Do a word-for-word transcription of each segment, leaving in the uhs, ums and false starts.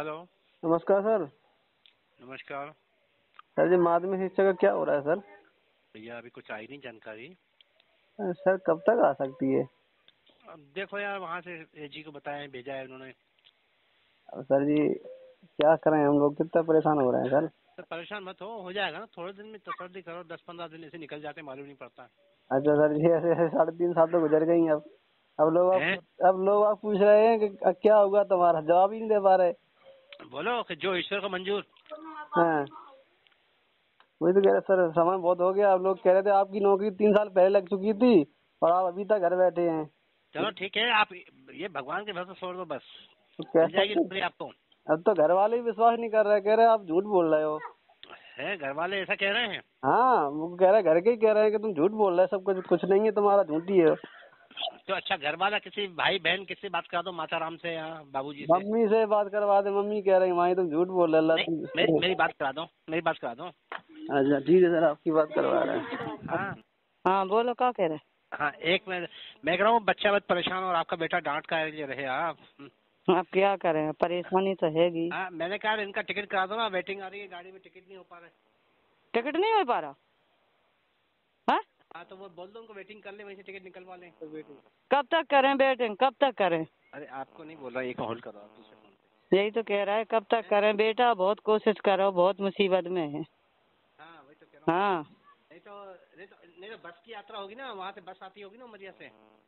Hello. नमस्कार sir. नमस्कार। Sir जी माध्यमिक शिक्षा का क्या हो रहा है सर? भैया अभी कुछ आई नहीं जानकारी। सर कब तक आ सकती है? अब देखो यार, वहाँ से एजी को बताया, भेजा है उन्होंने। अब सर जी क्या करें, हम लोग कितना परेशान हो रहे हैं सर। तो परेशान मत हो हो जाएगा ना, थोड़े दिन में तसल्ली करो, दस पंद्रह दिन ऐसे निकल जाते मालूम नहीं पड़ता। अच्छा सर जी, ऐसे ऐसे साढ़े तीन साल तो गुजर गई अब अब लोग हैं? आप अब लोग आप पूछ रहे हैं कि क्या होगा, तुम्हारा जवाब ही नहीं दे पा रहे। बोलो कि जो ईश्वर को मंजूर। हाँ वही तो कह रहे सर, समय बहुत हो गया। अब लोग कह रहे थे आपकी नौकरी तीन साल पहले लग चुकी थी और आप अभी तक घर बैठे हैं। चलो ठीक है, आप ये भगवान के भरोसे छोड़ दो बस, तो मिल कैसे? जाएगी नौकरी आपको। अब तो घर वाले ही विश्वास नहीं कर रहे, कह रहे आप झूठ बोल रहे हो। है, घर वाले ऐसा कह रहे हैं? हाँ वो कह रहे, घर के ही कह रहे हैं कि तुम झूठ बोल रहे हो, सब कुछ कुछ नहीं है तुम्हारा, झूठी है। तो अच्छा, घर वाला किसी भाई बहन किससे बात करा दो, माताराम से या बाबूजी से। मम्मी से बात करवा दे, मम्मी कह रही माई तुम झूठ बोल रहे नहीं, हो। मेरी मेरी बात करा दो, मेरी बात करा दो। अच्छा ठीक है सर, आपकी बात करवा रहे हैं। हाँ हाँ बोलो, क्या कह रहे? हाँ, एक मिनट। मैं कह रहा हूँ बच्चा बहुत परेशान और आपका बेटा डांट का रहे आप। आप क्या करें, परेशानी तो हैगी। हाँ, मैंने कहा इनका टिकट करा दो ना, वेटिंग आ रही है गाड़ी में, टिकट नहीं हो पा रहा है। टिकट नहीं हो पा रहा? हाँ हाँ तो वो बोल दो उनको, वेटिंग कर ले, वहीं से टिकट निकलवा लें। तो वेटिंग कब तक करें वेटिंग, कब तक करें? अरे आपको नहीं बोल रहा, एक होल्ड करो आप दूसरे फोन पे। यही तो कह रहा है, कब तक करें बेटा, बहुत कोशिश करो, बहुत मुसीबत में है। हाँ वही तो कह रहा हूँ। हाँ नहीं तो नहीं तो नहीं तो बस की यात्रा होगी ना, वहाँ से बस आती होगी ना उमरिया से।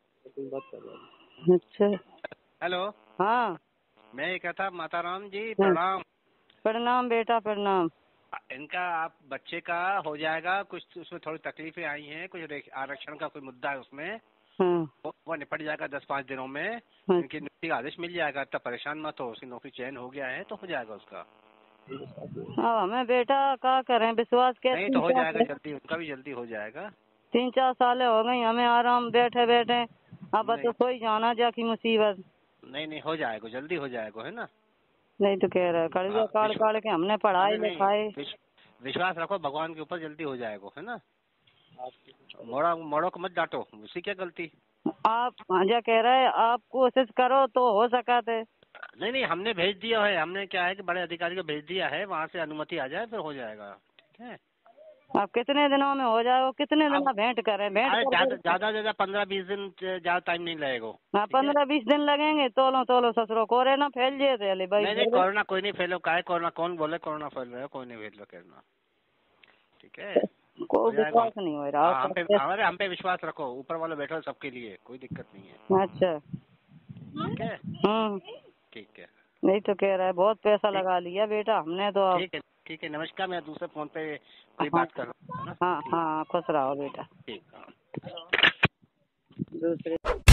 अच्छा। हेलो। हाँ मैं ये कहता, माताराम जी हाँ। प्रणाम। प्रणाम बेटा प्रणाम। इनका आप बच्चे का हो जाएगा, कुछ उसमें थोड़ी तकलीफें आई हैं, कुछ आरक्षण का कोई मुद्दा है उसमें, हाँ वो, वो निपट जाएगा दस पाँच दिनों में। हाँ। इनकी नौकरी का आदेश मिल जाएगा, इतना परेशान मत हो, उसकी नौकरी चयन हो गया है तो हो जाएगा उसका। हाँ हमें बेटा क्या करें, विश्वास के नहीं तो तीन हो चार जाएगा साल जल्दी, उनका भी जल्दी हो जाएगा। तीन चार साल हो गई हमें आराम बैठे बैठे, अब नहीं तो सोई जाना जा की मुसीबत। नहीं नहीं, हो जाएगा, जल्दी हो जाएगा, है ना। नहीं तो कह रहा है, कर्जा हाँ, काट विश्वास। काट के हमने हाँ, पढ़ाई नहीं नहीं, लिखाई। विश- विश्वास रखो भगवान के ऊपर, जल्दी हो जाएगा, है ना। मोड़ा मोड़ो को मत डांटो, उसकी क्या गलती। आप जो कह रहे हैं आप कोशिश करो तो हो सका थे। नहीं नहीं, हमने भेज दिया है, हमने क्या है कि बड़े अधिकारी को भेज दिया है, वहाँ से अनुमति आ जाए फिर हो जाएगा, ठीक है। अब कितने दिनों में हो जाएगा, कितने दिन अब में भेंट करें, भेंट अरे कर ज्यादा कर- ज्यादा ज्यादा पंद्रह बीस दिन ज्यादा टाइम नहीं लगेगा। हाँ ठीक है। पंद्रह बीस दिन लगेंगे, तोलो तोलो ससुरो कोरे ना फैल जाए थे अली भाई। नहीं नहीं, कोरोना कोई नहीं फैलो, का है कोरोना, कौन बोले कोरोना फैल रहा है, कोई नहीं फैल रहा कोरोना, ठीक है। कोई हो जाएगा। विश्वास नहीं हो रहा। हाँ, हम पे हमारे हम पे विश्वास रखो, ऊपर वाला बैठो सबके लिए, कोई दिक्कत नहीं है। अच्छा। ठीक है। हम्म। ठीक है। नहीं तो कह रहा है बहुत पैसा ठीक लगा लिया बेटा हमने तो अब। ठीक है। ठीक है, नमस्कार, मैं दूसरे फोन पे कोई हाँ बात कर रहा हूँ ना। हाँ ठीक। हाँ खुश रहो बेटा। ठीक। हाँ। दूसरे